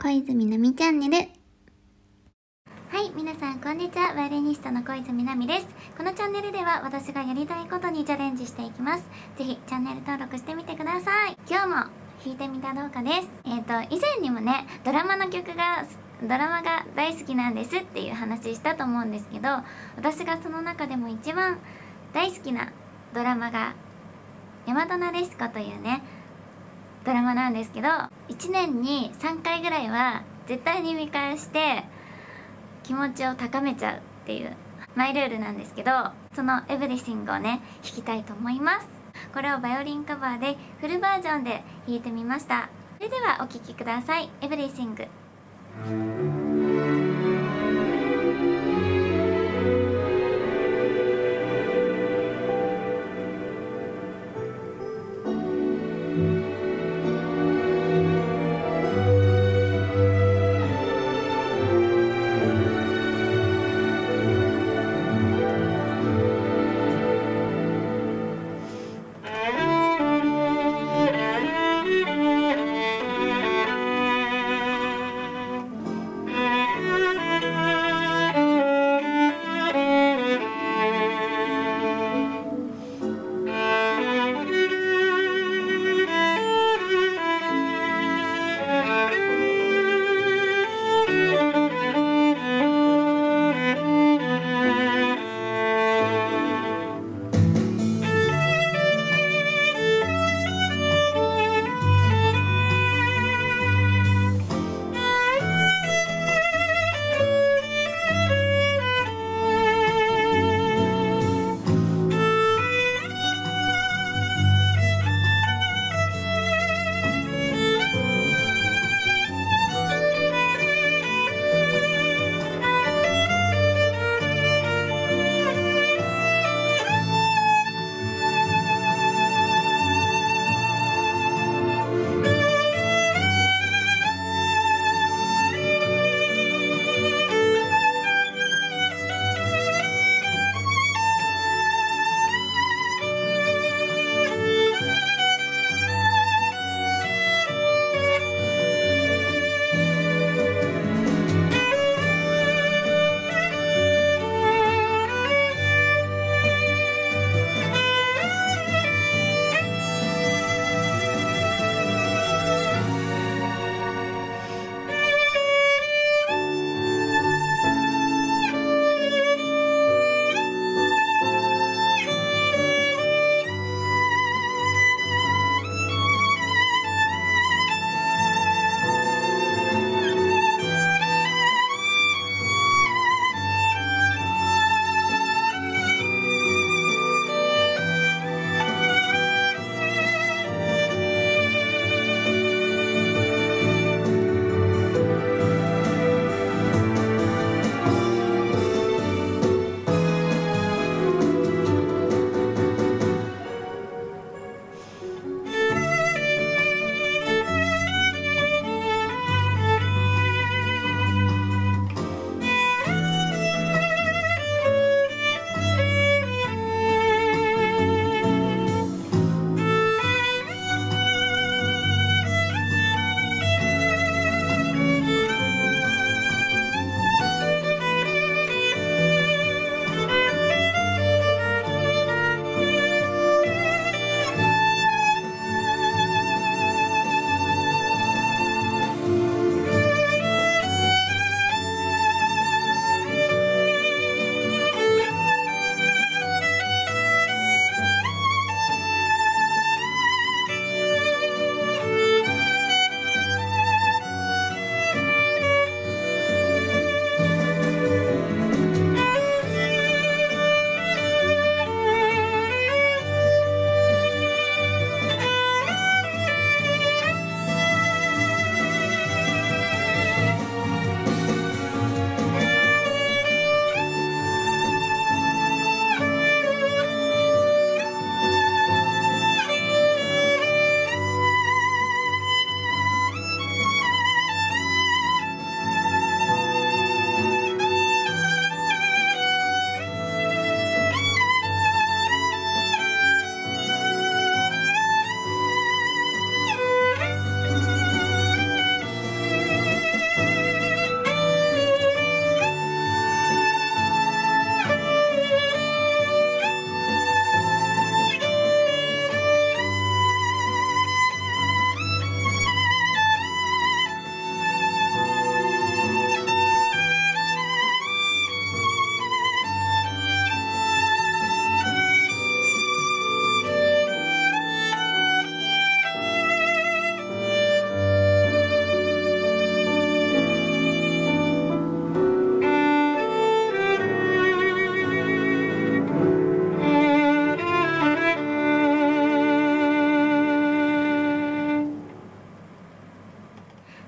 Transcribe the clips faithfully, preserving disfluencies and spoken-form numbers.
小泉奈美チャンネル。 はい、皆さんこんにちは。バイオリニストの小泉奈美です。このチャンネルでは私がやりたいことにチャレンジしていきます。ぜひチャンネル登録してみてください。今日も弾いてみた動画です。えっと以前にもね、ドラマの曲がドラマが大好きなんですっていう話したと思うんですけど、私がその中でも一番大好きなドラマが大和なでしこというねドラマなんですけど、いちねんにさんかいぐらいは絶対に見返して気持ちを高めちゃうっていうマイルールなんですけど、そのエブリシングをね弾きたいと思います。これをバイオリンカバーでフルバージョンで弾いてみました。それではお聴きください。エブリシング。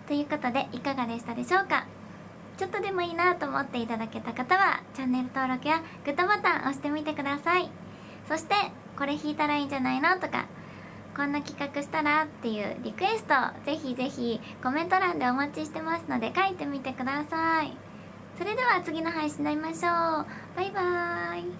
ということでいかがでしたでしょうか。ちょっとでもいいなと思っていただけた方はチャンネル登録やグッドボタン押してみてください。そしてこれ弾いたらいいんじゃないのとか、こんな企画したらっていうリクエストぜひぜひコメント欄でお待ちしてますので書いてみてください。それでは次の配信で会いましょう。バイバーイ。